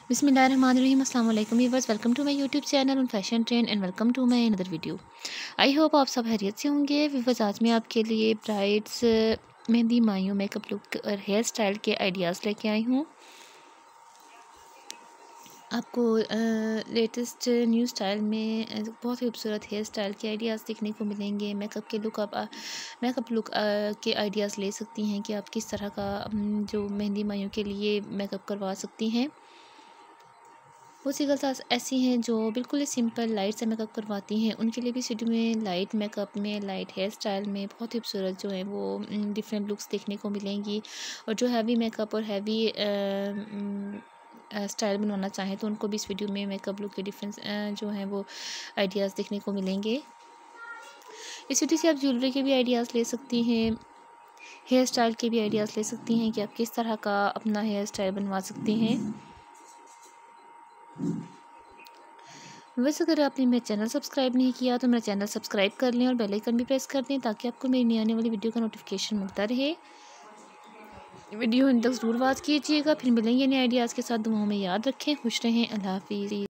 बिस्मिल्लाहिर्रहमानिर्रहीम। अस्सलाम वालेकुम viewers, welcome to my YouTube channel on fashion trend and welcome to my another video. I hope आप सब खैरियत से होंगे। व्यूअर्स, आज मैं आपके लिए brides mehndi mayun makeup look और हेयर स्टाइल के आइडियाज़ लेके आई हूँ। आपको लेटेस्ट न्यू स्टाइल में बहुत ही खूबसूरत हेयर स्टाइल के आइडियाज़ देखने को मिलेंगे। मेकअप लुक के आइडियाज़ ले सकती हैं कि आप किस तरह का जो मेहंदी मायूं के लिए मेकअप करवा सकती हैं। बहुत सी गर्ल्स ऐसी हैं जो बिल्कुल ही सिंपल लाइट से मेकअप करवाती हैं। उनके लिए भी इस वीडियो में लाइट मेकअप में, लाइट हेयर स्टाइल में बहुत ही खूबसूरत जो है वो डिफरेंट लुक्स देखने को मिलेंगी। और जो हैवी मेकअप और हैवी स्टाइल बनवाना चाहें तो उनको भी इस वीडियो में मेकअप लुक के डिफरेंस जो हैं वो आइडियाज़ देखने को मिलेंगे। इस वीडियो से आप ज्वेलरी के भी आइडियाज़ ले सकती हैं, हेयर स्टाइल के भी आइडियाज़ ले सकती हैं कि आप किस तरह का अपना हेयर स्टाइल बनवा सकती हैं। वैसे अगर आपने मेरा चैनल सब्सक्राइब नहीं किया तो मेरा चैनल सब्सक्राइब कर लें और बेल आइकन भी प्रेस कर दें ताकि आपको मेरी नई आने वाली वीडियो का नोटिफिकेशन मिलता रहे। वीडियो अंत तक ज़रूर वॉच कीजिएगा। फिर मिलेंगे नए आइडियाज़ के साथ। दुआओं में याद रखें। खुश रहें। अल्लाह हाफिज़।